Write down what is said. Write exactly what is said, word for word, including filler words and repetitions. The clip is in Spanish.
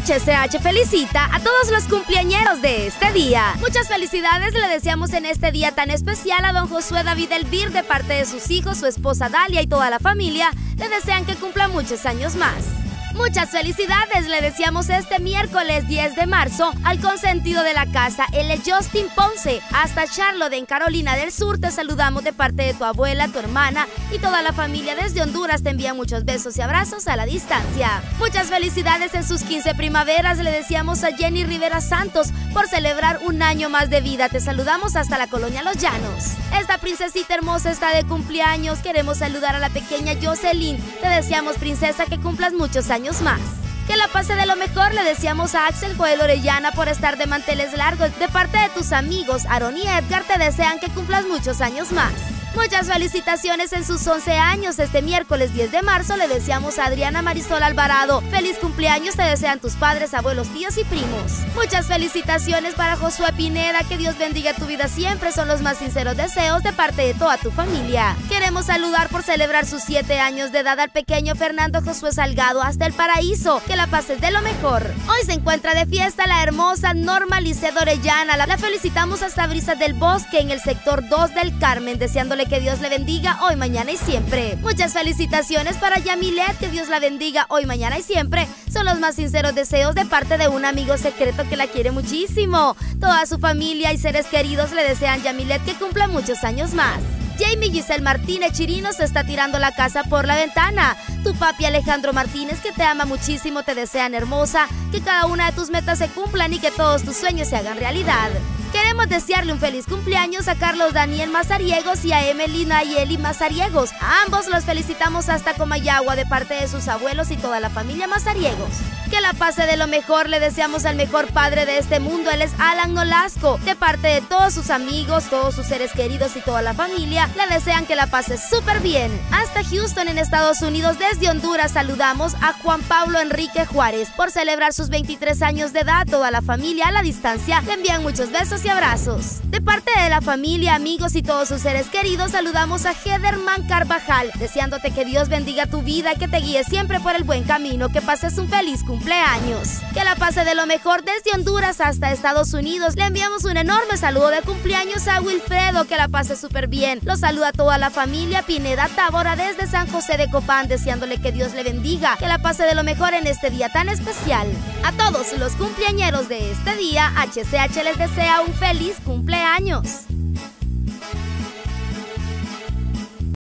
H C H felicita a todos los cumpleañeros de este día. Muchas felicidades le deseamos en este día tan especial a don Josué David Elvir de parte de sus hijos, su esposa Dalia y toda la familia. Le desean que cumpla muchos años más. Muchas felicidades le deseamos este miércoles diez de marzo al consentido de la casa, el Justin Ponce. Hasta Charlotte, en Carolina del Sur, te saludamos de parte de tu abuela, tu hermana y toda la familia desde Honduras. Te envían muchos besos y abrazos a la distancia. Muchas felicidades en sus quince primaveras le deseamos a Jenny Rivera Santos por celebrar un año más de vida. Te saludamos hasta la colonia Los Llanos. Esta princesita hermosa está de cumpleaños. Queremos saludar a la pequeña Jocelyn. Te deseamos, princesa, que cumplas muchos años más. Que la pase de lo mejor le deseamos a Axel Joel Orellana por estar de manteles largos. De parte de tus amigos Aaron y Edgar te desean que cumplas muchos años más. Muchas felicitaciones en sus once años. Este miércoles diez de marzo le deseamos a Adriana Marisol Alvarado. Feliz cumpleaños te desean tus padres, abuelos, tíos y primos. Muchas felicitaciones para Josué Pineda. Que Dios bendiga tu vida siempre. Son los más sinceros deseos de parte de toda tu familia. Queremos saludar por celebrar sus siete años de edad al pequeño Fernando Josué Salgado hasta el paraíso. Que la pases de lo mejor. Hoy se encuentra de fiesta la hermosa Norma Licedo Orellana. La felicitamos hasta Brisas del Bosque en el sector dos del Carmen, deseándole que Dios le bendiga hoy, mañana y siempre. Muchas felicitaciones para Yamilet, que Dios la bendiga hoy, mañana y siempre. Son los más sinceros deseos de parte de un amigo secreto que la quiere muchísimo. Toda su familia y seres queridos le desean a Yamilet que cumpla muchos años más. Jamie Giselle Martínez Chirino se está tirando la casa por la ventana. Tu papi Alejandro Martínez, que te ama muchísimo, te desean, hermosa, que cada una de tus metas se cumplan y que todos tus sueños se hagan realidad. Queremos desearle un feliz cumpleaños a Carlos Daniel Mazariegos y a Emelina y Eli Mazariegos. A ambos los felicitamos hasta Comayagua de parte de sus abuelos y toda la familia Mazariegos. Que la pase de lo mejor le deseamos al mejor padre de este mundo. Él es Alan Nolasco. De parte de todos sus amigos, todos sus seres queridos y toda la familia, le desean que la pase súper bien. Hasta Houston, en Estados Unidos, desde Honduras, saludamos a Juan Pablo Enrique Juárez por celebrar sus veintitrés años de edad. Toda la familia a la distancia le envían muchos besos y abrazos. De parte de la familia, amigos y todos sus seres queridos, saludamos a Hederman Carvajal, deseándote que Dios bendiga tu vida, que te guíe siempre por el buen camino, que pases un feliz cumpleaños. Que la pase de lo mejor desde Honduras hasta Estados Unidos. Le enviamos un enorme saludo de cumpleaños a Wilfredo, que la pase súper bien. Los saluda toda la familia Pineda Tábora desde San José de Copán, deseándole que Dios le bendiga, que la pase de lo mejor en este día tan especial. A todos los cumpleañeros de este día, H C H les desea un feliz cumpleaños.